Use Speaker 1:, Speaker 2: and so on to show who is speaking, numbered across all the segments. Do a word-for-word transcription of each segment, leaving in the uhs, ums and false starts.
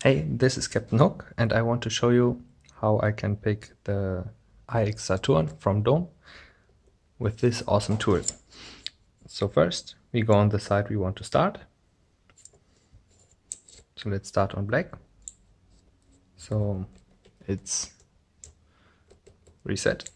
Speaker 1: Hey, this is Captain Hook, and I want to show you how I can pick the I X Saturn from Dome with this awesome tool. So first, we go on the side we want to start. So let's start on black. So it's reset.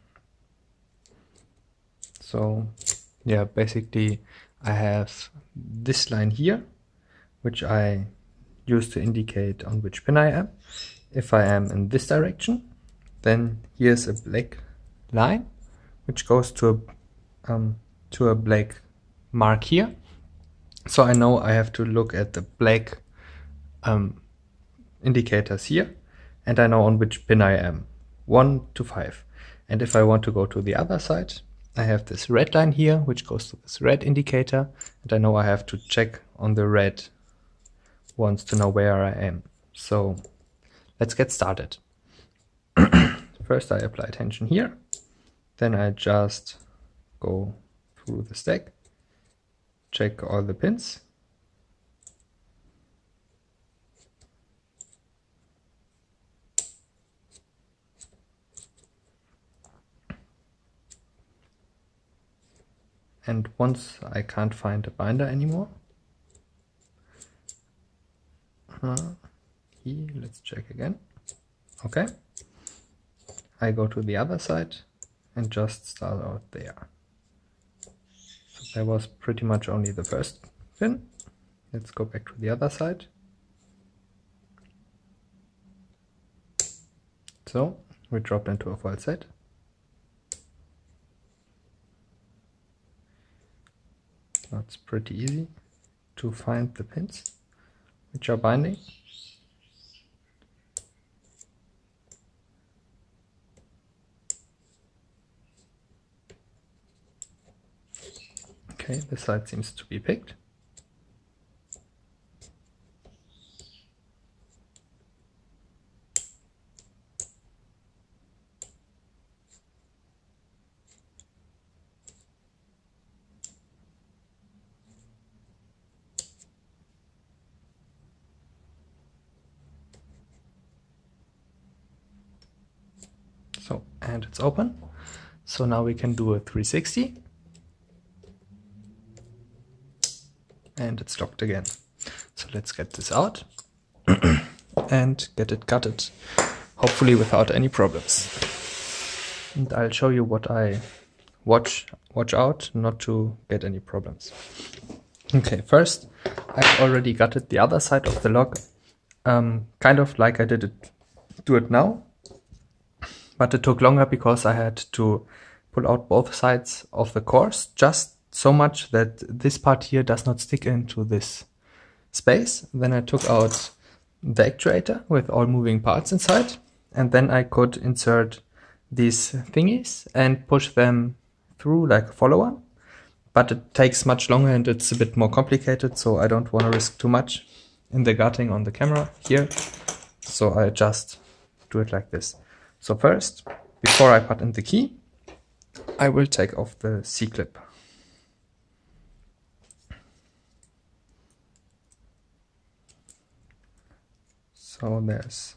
Speaker 1: So yeah, basically I have this line here, which I use to indicate on which pin I am. If I am in this direction, then here's a black line which goes to a, um, to a black mark here. So I know I have to look at the black um, indicators here, and I know on which pin I am, one to five. And if I want to go to the other side, I have this red line here which goes to this red indicator, and I know I have to check on the red ones to know where I am. So let's get started. First I apply tension here, then I just go through the stack, check all the pins, and once I can't find a binder anymore, uh, here, let's check again. Okay, I go to the other side and just start out there. So there was pretty much only the first pin. Let's go back to the other side. So we dropped into a falset. That's pretty easy to find the pins which are binding. Okay, this side seems to be picked. So, and it's open. So now we can do a three sixty. And it's locked again. So let's get this out and get it gutted, hopefully without any problems. And I'll show you what I watch watch out not to get any problems. Okay, first I've already gutted the other side of the lock, um, kind of like I did it do it now, but it took longer because I had to pull out both sides of the cores just so much that this part here does not stick into this space. Then I took out the actuator with all moving parts inside, and then I could insert these thingies and push them through like a follower. But it takes much longer and it's a bit more complicated, so I don't want to risk too much in the gutting on the camera here. So I just do it like this. So first, before I put in the key, I will take off the C-clip. So there's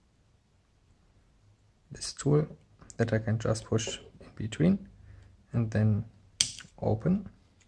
Speaker 1: this tool that I can just push in between and then open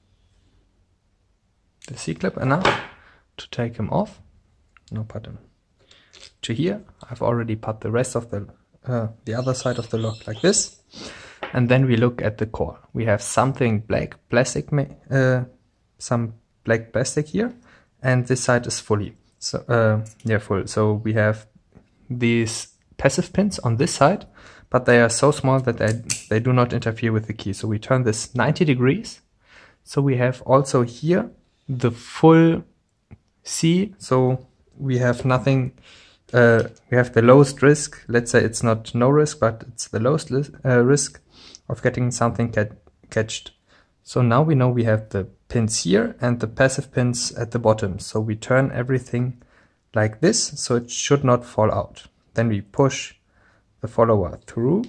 Speaker 1: the C-clip enough to take him off. Now put him to here. I've already put the rest of the uh, the other side of the lock like this. And then we look at the core. We have something black plastic, uh, some black plastic here, and this side is fully. So uh, yeah, full. So we have these passive pins on this side, but they are so small that they, they do not interfere with the key. So we turn this ninety degrees. So we have also here the full C. So we have nothing, uh, we have the lowest risk. Let's say it's not no risk, but it's the lowest uh, risk of getting something cat catched. So now we know we have the pins here and the passive pins at the bottom. So we turn everything like this, so it should not fall out. Then we push the follower through.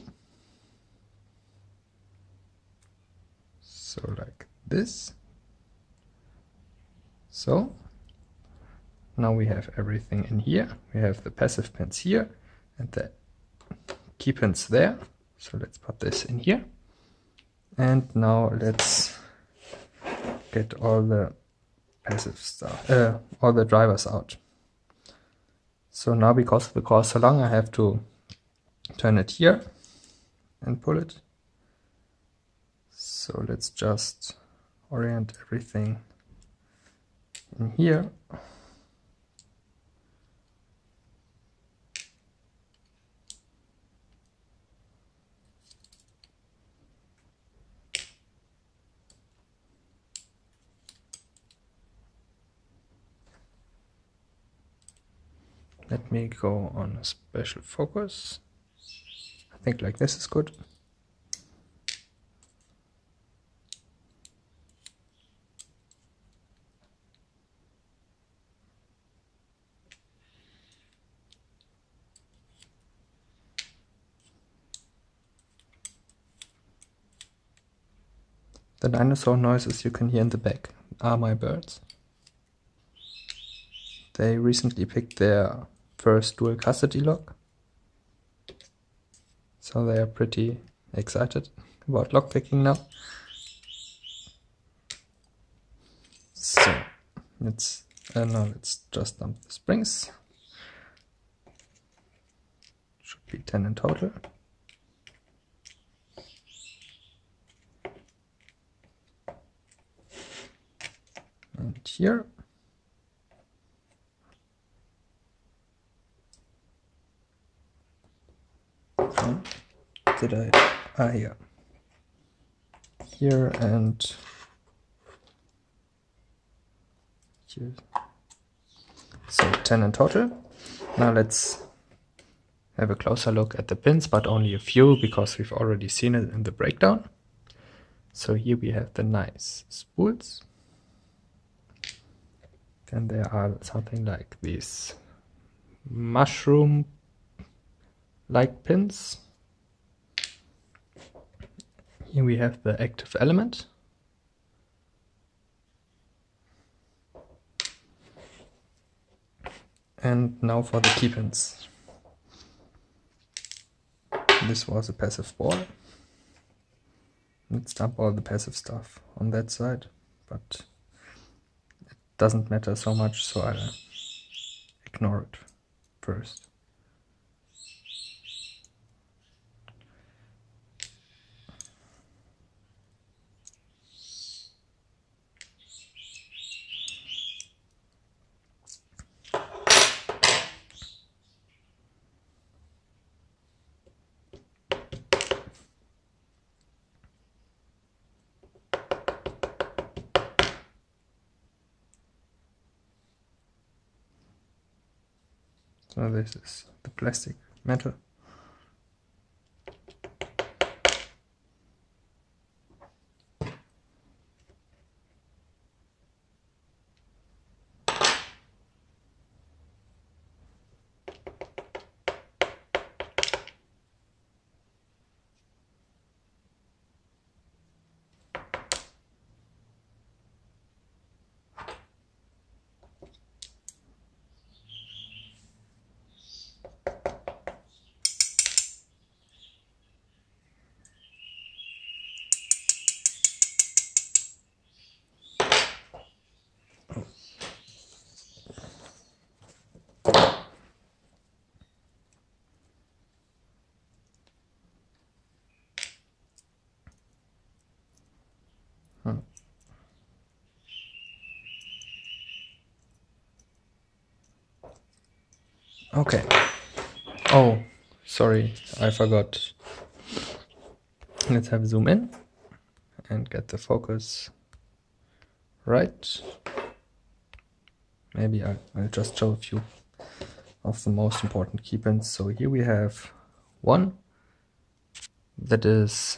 Speaker 1: So like this. So. Now we have everything in here. We have the passive pins here and the key pins there. So let's put this in here. And now let's get all the passive stuff, uh, all the drivers out. So now, because the core is so long, I have to turn it here and pull it. So let's just orient everything in here. Let me go on a special focus. I think like this is good. The dinosaur noises you can hear in the back are my birds. They recently picked their first dual custody lock, so they are pretty excited about lockpicking now. So let's uh, now let's just dump the springs. Should be ten in total. And here. Oh, did I? Ah, here. Here and here. So ten in total. Now let's have a closer look at the pins, but only a few because we've already seen it in the breakdown. So here we have the nice spools. Then there are something like these mushroom like pins. Here we have the active element. And now for the key pins. This was a passive ball. Let's dump all the passive stuff on that side, but it doesn't matter so much, so I'll ignore it first. So this is the plastic metal. Hmm. Okay. Oh, sorry, I forgot. Let's have a zoom in and get the focus right. Maybe I'll, I'll just show a few of the most important key pins. So here we have one that is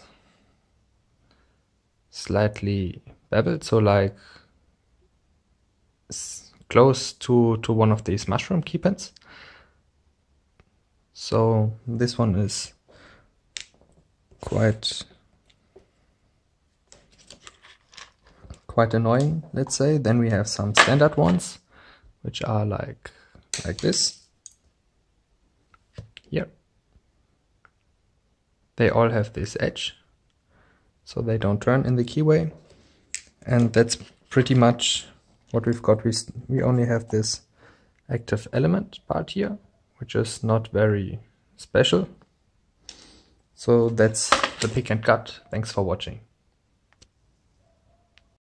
Speaker 1: slightly beveled, so like close to, to one of these mushroom key pins. So this one is quite quite annoying, let's say. Then we have some standard ones which are like, like this. Here. They all have this edge, so they don't turn in the keyway. And that's pretty much what we've got. We, we only have this active element part here, which is not very special. So that's the pick and cut. Thanks for watching.